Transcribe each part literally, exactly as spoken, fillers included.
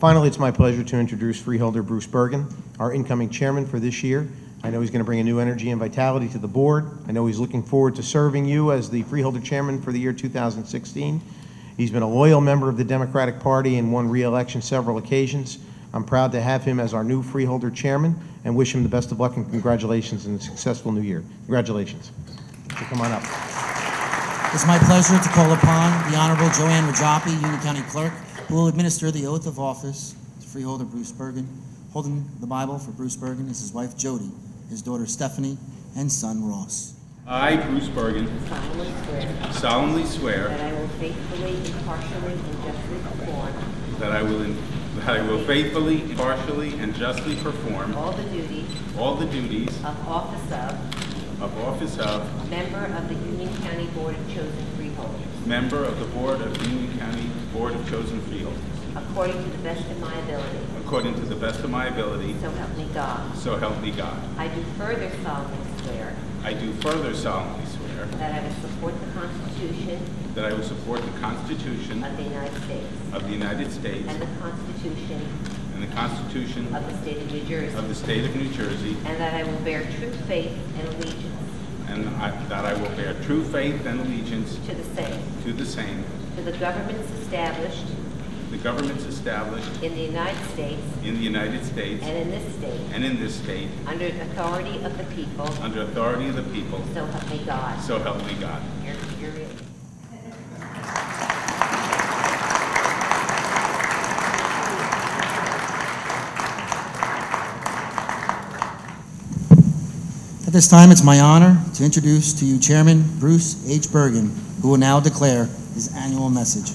Finally, it's my pleasure to introduce Freeholder Bruce Bergen, our incoming chairman for this year. I know he's going to bring a new energy and vitality to the board. I know he's looking forward to serving you as the Freeholder Chairman for the year two thousand sixteen. He's been a loyal member of the Democratic Party and won re-election several occasions. I'm proud to have him as our new Freeholder Chairman and wish him the best of luck and congratulations and a successful new year. Congratulations. So come on up. It's my pleasure to call upon the Honorable Joanne Rajapi, Union County Clerk, who will administer the oath of office to Freeholder Bruce Bergen. Holding the Bible for Bruce Bergen is his wife Jody, his daughter Stephanie, and son Ross. I, Bruce Bergen, solemnly swear solemnly swear that I will faithfully, impartially, and justly perform that I will, in, that I will faithfully, impartially, and justly perform all the duties all the duties of office of of office of member of the Union County Board of Chosen Freeholders, member of the Board of Union County Board of Chosen Freeholders, according to the best of my ability. according to the best of my ability, So help me God. so help me God. I do further solemnly swear I do further solemnly swear that I will support the Constitution that I will support the Constitution of the United States of the United States and the Constitution and the Constitution of the State of New Jersey, of the State of New Jersey, and that I will bear true faith and allegiance and I, that I will bear true faith and allegiance to the same, to the same, to the governments established the governments established in the United States in the United States and in this state, and in this state, under authority of the people, under authority of the people, so help me God. so help me God. You're, you're it. At this time, it's my honor to introduce to you Chairman Bruce H. Bergen, who will now declare his annual message.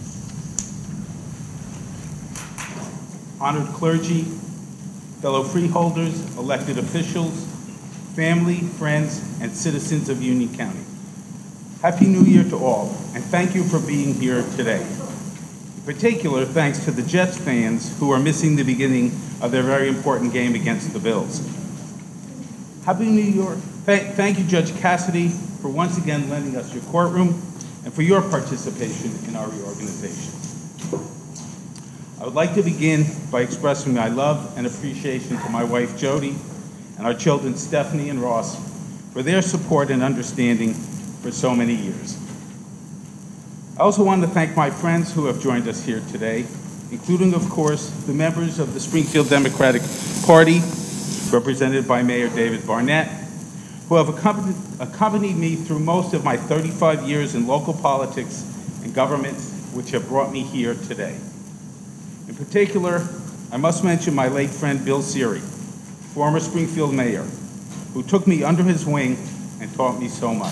Honored clergy, fellow freeholders, elected officials, family, friends, and citizens of Union County. Happy New Year to all, and thank you for being here today. In particular, thanks to the Jets fans who are missing the beginning of their very important game against the Bills. Happy New Year. Thank, thank you, Judge Cassidy, for once again lending us your courtroom and for your participation in our reorganization. I would like to begin by expressing my love and appreciation to my wife, Jody, and our children, Stephanie and Ross, for their support and understanding for so many years. I also want to thank my friends who have joined us here today, including, of course, the members of the Springfield Democratic Party, represented by Mayor David Barnett, who have accompanied, accompanied me through most of my thirty-five years in local politics and government, which have brought me here today. In particular, I must mention my late friend Bill Seary, former Springfield mayor, who took me under his wing and taught me so much.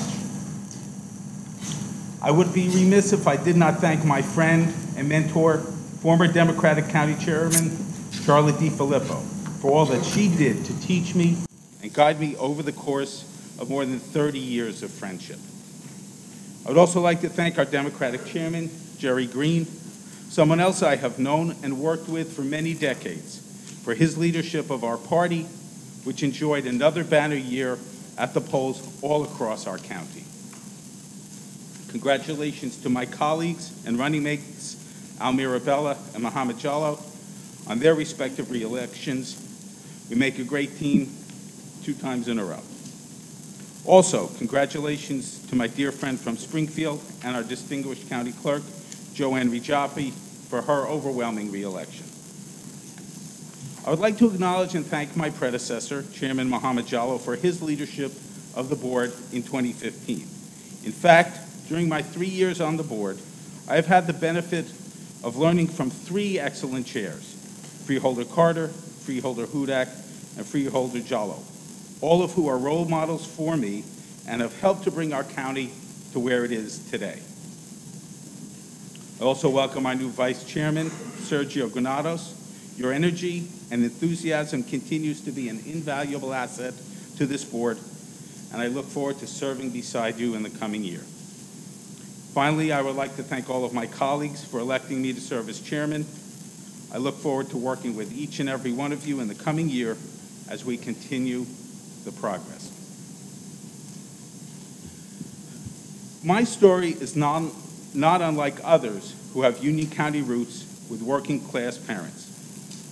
I would be remiss if I did not thank my friend and mentor, former Democratic County Chairman Charlotte DiFilippo, for all that she did to teach me and guide me over the course of more than thirty years of friendship. I would also like to thank our Democratic Chairman, Jerry Green, someone else I have known and worked with for many decades, for his leadership of our party, which enjoyed another banner year at the polls all across our county. Congratulations to my colleagues and running mates, Al Mirabella and Muhammad Jallo, on their respective re-elections. We make a great team two times in a row. Also, congratulations to my dear friend from Springfield and our distinguished county clerk, Joanne Rajapi, for her overwhelming re-election. I would like to acknowledge and thank my predecessor, Chairman Muhammad Jallo, for his leadership of the board in twenty fifteen. In fact, during my three years on the board, I have had the benefit of learning from three excellent chairs, Freeholder Carter, Freeholder Hudak, and Freeholder Jallo, all of who are role models for me and have helped to bring our county to where it is today. I also welcome our new Vice Chairman, Sergio Granados. Your energy and enthusiasm continues to be an invaluable asset to this board, and I look forward to serving beside you in the coming year. Finally, I would like to thank all of my colleagues for electing me to serve as chairman. I look forward to working with each and every one of you in the coming year as we continue the progress. My story is non, not unlike others who have Union County roots with working class parents.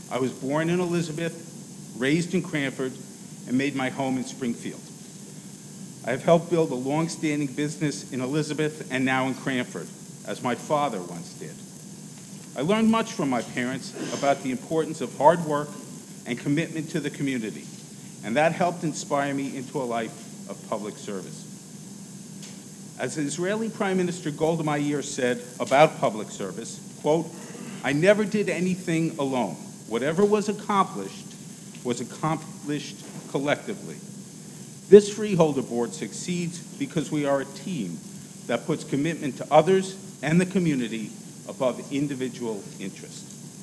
I was born in Elizabeth, raised in Cranford, and made my home in Springfield. I have helped build a long-standing business in Elizabeth and now in Cranford, as my father once did. I learned much from my parents about the importance of hard work and commitment to the community, and that helped inspire me into a life of public service. As Israeli Prime Minister Golda Meir said about public service, quote, "I never did anything alone. Whatever was accomplished was accomplished collectively." This Freeholder Board succeeds because we are a team that puts commitment to others and the community above individual interest.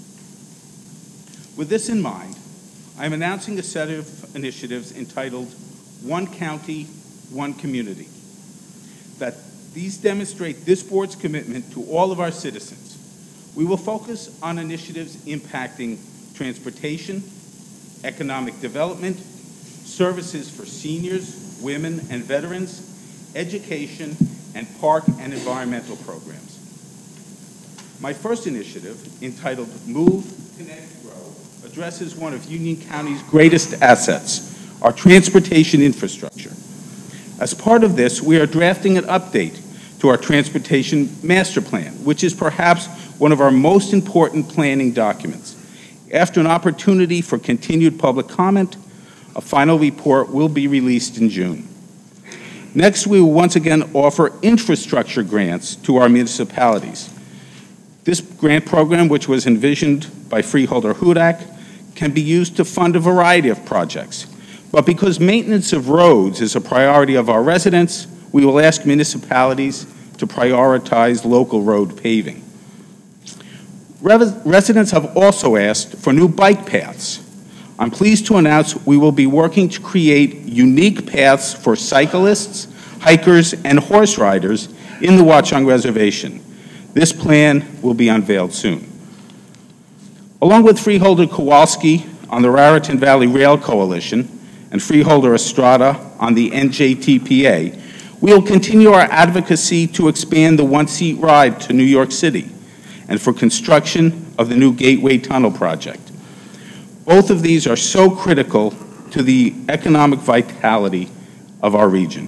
With this in mind, I am announcing a set of initiatives entitled One County, One Community. That these demonstrate this board's commitment to all of our citizens. We will focus on initiatives impacting transportation, economic development, services for seniors, women, and veterans, education, and park and environmental programs. My first initiative, entitled Move, Connect, Grow, addresses one of Union County's greatest assets, our transportation infrastructure. As part of this, we are drafting an update to our transportation master plan, which is perhaps one of our most important planning documents. After an opportunity for continued public comment, a final report will be released in June. Next, we will once again offer infrastructure grants to our municipalities. This grant program, which was envisioned by Freeholder Hudak, can be used to fund a variety of projects. But because maintenance of roads is a priority of our residents, we will ask municipalities to prioritize local road paving. Res- residents have also asked for new bike paths. I'm pleased to announce we will be working to create unique paths for cyclists, hikers, and horse riders in the Watchung Reservation. This plan will be unveiled soon. Along with Freeholder Kowalski on the Raritan Valley Rail Coalition and Freeholder Estrada on the N J T P A, we will continue our advocacy to expand the one-seat ride to New York City and for construction of the new Gateway Tunnel project. Both of these are so critical to the economic vitality of our region.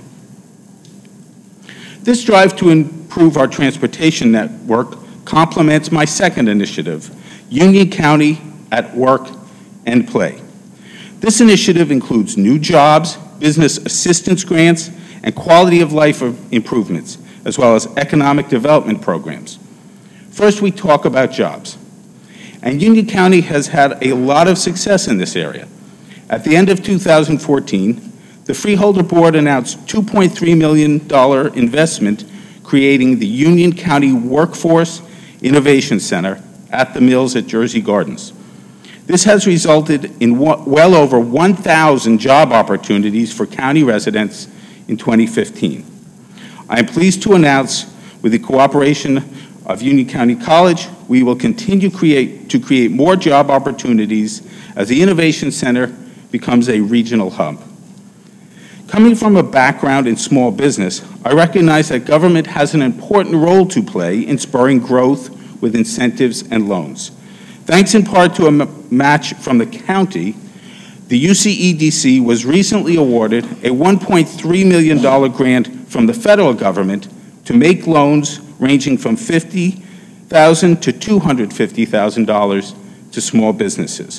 This drive to improve our transportation network complements my second initiative, Union County at Work and Play. This initiative includes new jobs, business assistance grants, and quality of life improvements, as well as economic development programs. First, we talk about jobs. And Union County has had a lot of success in this area. At the end of two thousand fourteen, the Freeholder Board announced two point three million dollars investment creating the Union County Workforce Innovation Center at the Mills at Jersey Gardens. This has resulted in well over one thousand job opportunities for county residents in twenty fifteen. I am pleased to announce, with the cooperation of Union County College, we will continue create, to create more job opportunities as the Innovation Center becomes a regional hub. Coming from a background in small business, I recognize that government has an important role to play in spurring growth with incentives and loans. Thanks in part to a match from the county, the U C E D C was recently awarded a one point three million dollars grant from the federal government to make loans ranging from fifty thousand dollars to two hundred fifty thousand dollars to small businesses.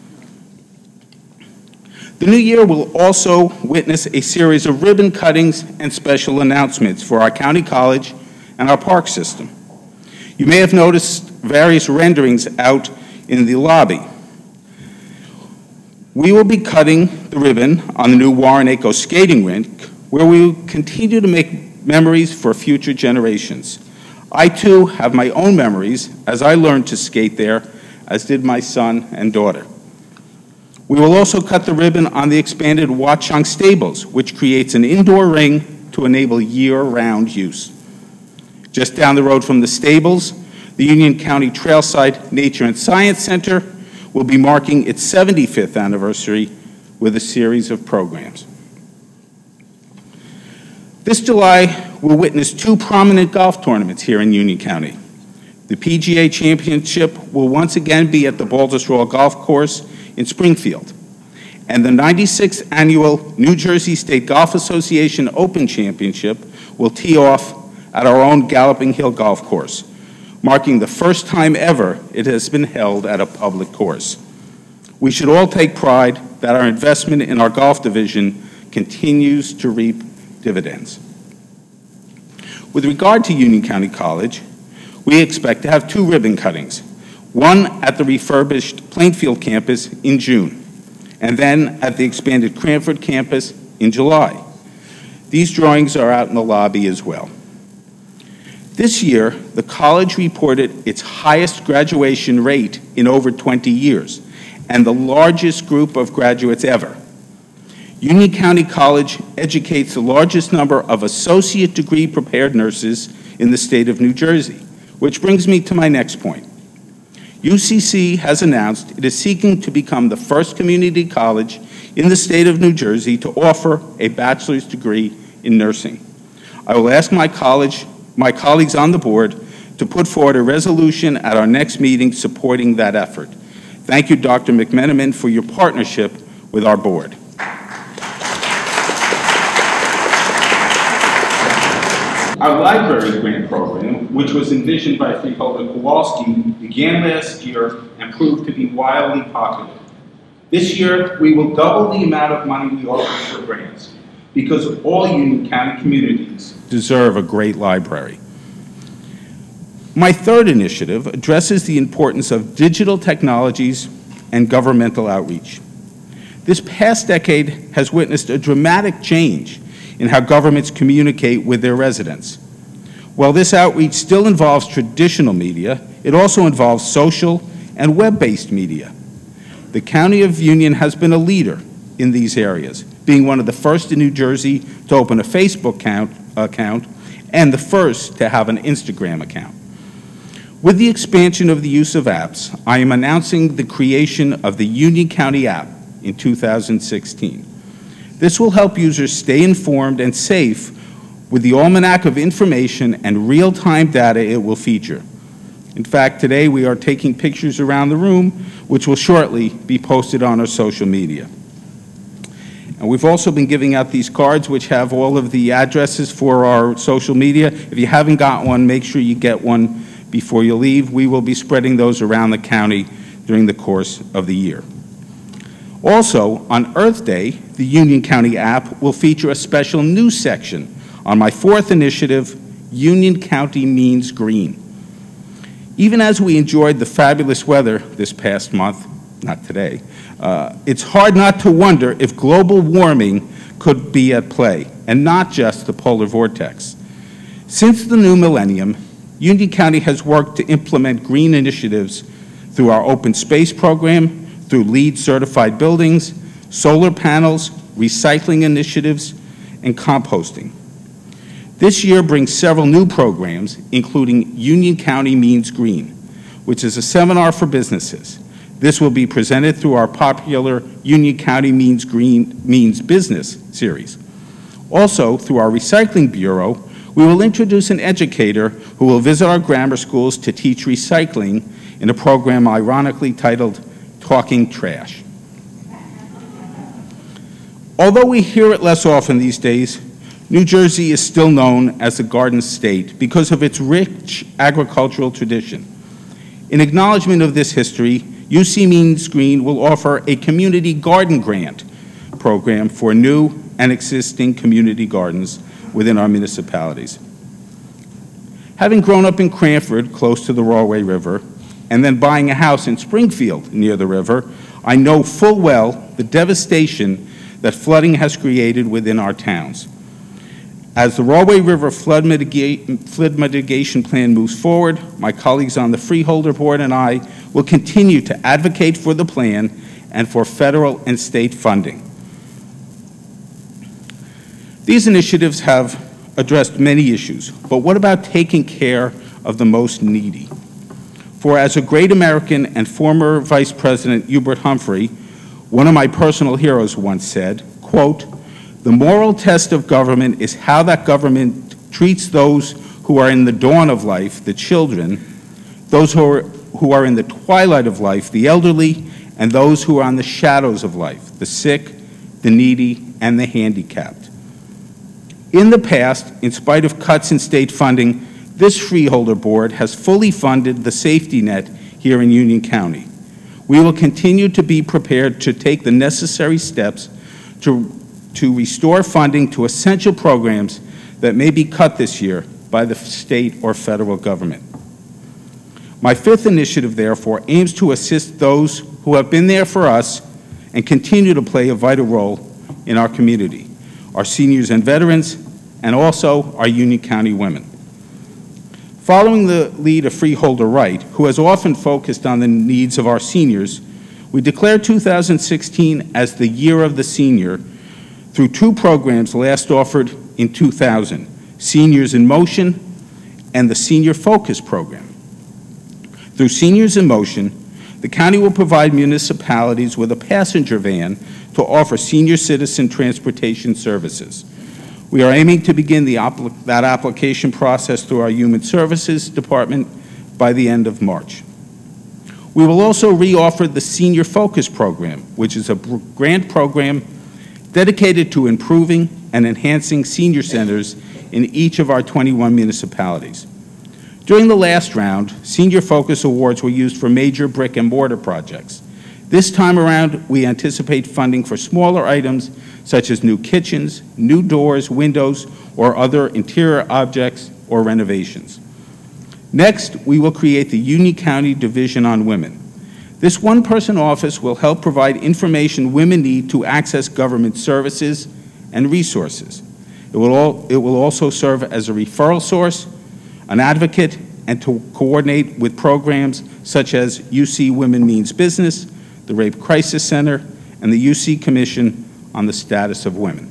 The new year will also witness a series of ribbon cuttings and special announcements for our county college and our park system. You may have noticed various renderings out in the lobby. We will be cutting the ribbon on the new Warren Echo skating rink, where we will continue to make memories for future generations. I too have my own memories as I learned to skate there, as did my son and daughter. We will also cut the ribbon on the expanded Watchung Stables, which creates an indoor ring to enable year-round use. Just down the road from the stables, the Union County Trailside Nature and Science Center will be marking its seventy-fifth anniversary with a series of programs. This July will witness two prominent golf tournaments here in Union County. The P G A Championship will once again be at the Baltusrol Golf Course in Springfield. And the ninety-sixth Annual New Jersey State Golf Association Open Championship will tee off at our own Galloping Hill Golf Course, marking the first time ever it has been held at a public course. We should all take pride that our investment in our golf division continues to reap dividends. With regard to Union County College, we expect to have two ribbon cuttings, one at the refurbished Plainfield campus in June, and then at the expanded Cranford campus in July. These drawings are out in the lobby as well. This year, the college reported its highest graduation rate in over twenty years, and the largest group of graduates ever. Union County College educates the largest number of associate degree prepared nurses in the state of New Jersey, which brings me to my next point. U C C has announced it is seeking to become the first community college in the state of New Jersey to offer a bachelor's degree in nursing. I will ask my college, my colleagues on the board to put forward a resolution at our next meeting supporting that effort. Thank you, Doctor McMenamin, for your partnership with our board. Our library grant program, which was envisioned by Freeholder Kowalski, began last year and proved to be wildly popular. This year, we will double the amount of money we offer for grants because all Union County communities deserve a great library. My third initiative addresses the importance of digital technologies and governmental outreach. This past decade has witnessed a dramatic change in how governments communicate with their residents. While this outreach still involves traditional media, it also involves social and web-based media. The County of Union has been a leader in these areas, being one of the first in New Jersey to open a Facebook account, account and the first to have an Instagram account. With the expansion of the use of apps, I am announcing the creation of the Union County app in two thousand sixteen. This will help users stay informed and safe with the almanac of information and real-time data it will feature. In fact, today we are taking pictures around the room, which will shortly be posted on our social media. And we've also been giving out these cards which have all of the addresses for our social media. If you haven't got one, make sure you get one before you leave. We will be spreading those around the county during the course of the year. Also, on Earth Day, the Union County app will feature a special news section on my fourth initiative, Union County Means Green. Even as we enjoyed the fabulous weather this past month, not today, uh, it's hard not to wonder if global warming could be at play, and not just the polar vortex. Since the new millennium, Union County has worked to implement green initiatives through our open space program, through LEED certified buildings, solar panels, recycling initiatives, and composting. This year brings several new programs, including Union County Means Green, which is a seminar for businesses. This will be presented through our popular Union County Means Green Means Business series. Also, through our Recycling Bureau, we will introduce an educator who will visit our grammar schools to teach recycling in a program ironically titled Talking Trash. Although we hear it less often these days, New Jersey is still known as the Garden State because of its rich agricultural tradition. In acknowledgement of this history, U C Means Green will offer a community garden grant program for new and existing community gardens within our municipalities. Having grown up in Cranford, close to the Rahway River, and then buying a house in Springfield near the river, I know full well the devastation that flooding has created within our towns. As the Rahway River flood, mitiga flood mitigation plan moves forward, my colleagues on the Freeholder Board and I will continue to advocate for the plan and for federal and state funding. These initiatives have addressed many issues, but what about taking care of the most needy? For as a great American and former Vice President Hubert Humphrey, one of my personal heroes, once said, quote, "The moral test of government is how that government treats those who are in the dawn of life, the children, those who are, who are in the twilight of life, the elderly, and those who are on the shadows of life, the sick, the needy, and the handicapped. In the past, in spite of cuts in state funding, this freeholder board has fully funded the safety net here in Union County. We will continue to be prepared to take the necessary steps to, to restore funding to essential programs that may be cut this year by the state or federal government. My fifth initiative, therefore, aims to assist those who have been there for us and continue to play a vital role in our community, our seniors and veterans, and also our Union County women. Following the lead of Freeholder Wright, who has often focused on the needs of our seniors, we declared two thousand sixteen as the Year of the Senior through two programs last offered in two thousand, Seniors in Motion and the Senior Focus Program. Through Seniors in Motion, the county will provide municipalities with a passenger van to offer senior citizen transportation services. We are aiming to begin the apl- that application process through our Human Services Department by the end of March. We will also reoffer the Senior Focus Program, which is a grant program dedicated to improving and enhancing senior centers in each of our twenty-one municipalities. During the last round, Senior Focus Awards were used for major brick and mortar projects. This time around, we anticipate funding for smaller items such as new kitchens, new doors, windows, or other interior objects or renovations. Next, we will create the Union County Division on Women. This one-person office will help provide information women need to access government services and resources. It will, all, it will also serve as a referral source, an advocate, and to coordinate with programs such as U C Women Means Business, the Rape Crisis Center, and the U C Commission on the Status of Women.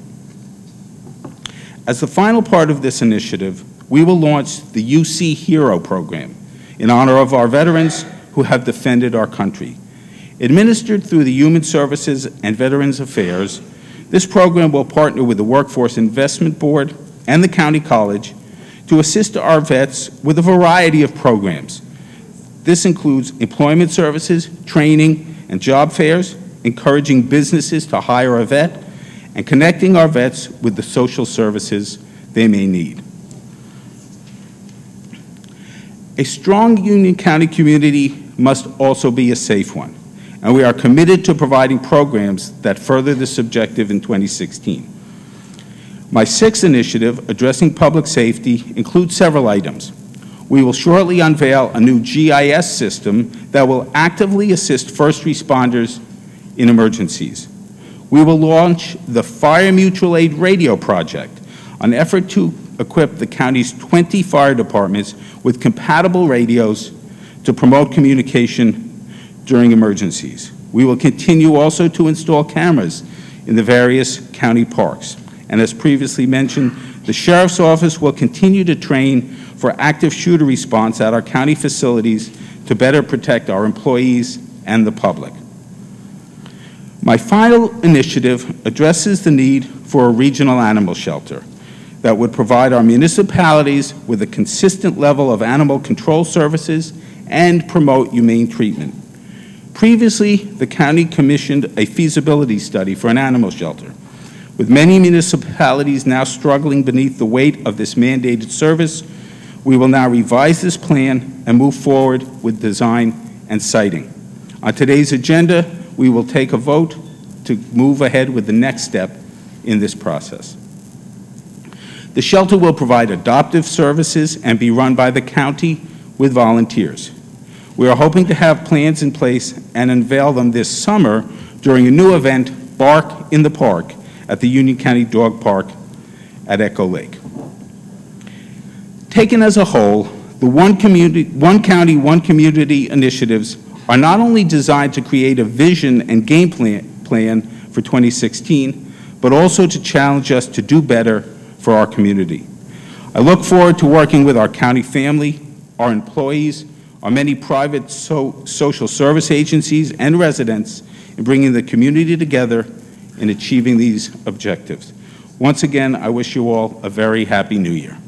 As the final part of this initiative, we will launch the U C Hero program in honor of our veterans who have defended our country. Administered through the Human Services and Veterans Affairs, this program will partner with the Workforce Investment Board and the County College to assist our vets with a variety of programs. This includes employment services, training, and job fairs, encouraging businesses to hire a vet, and connecting our vets with the social services they may need. A strong Union County community must also be a safe one, and we are committed to providing programs that further this objective in twenty sixteen. My sixth initiative, addressing public safety, includes several items. We will shortly unveil a new G I S system that will actively assist first responders in emergencies. We will launch the Fire Mutual Aid Radio Project, an effort to equip the county's twenty fire departments with compatible radios to promote communication during emergencies. We will continue also to install cameras in the various county parks. And as previously mentioned, the Sheriff's Office will continue to train for active shooter response at our county facilities to better protect our employees and the public. My final initiative addresses the need for a regional animal shelter that would provide our municipalities with a consistent level of animal control services and promote humane treatment. Previously, the county commissioned a feasibility study for an animal shelter. With many municipalities now struggling beneath the weight of this mandated service, we will now revise this plan and move forward with design and siting. On today's agenda, we will take a vote to move ahead with the next step in this process. The shelter will provide adoptive services and be run by the county with volunteers. We are hoping to have plans in place and unveil them this summer during a new event, Bark in the Park, at the Union County Dog Park at Echo Lake. Taken as a whole, the One Community, One County, One Community initiatives are not only designed to create a vision and game plan, plan for twenty sixteen, but also to challenge us to do better for our community. I look forward to working with our county family, our employees, our many private so, social service agencies and residents in bringing the community together in achieving these objectives. Once again, I wish you all a very happy new year.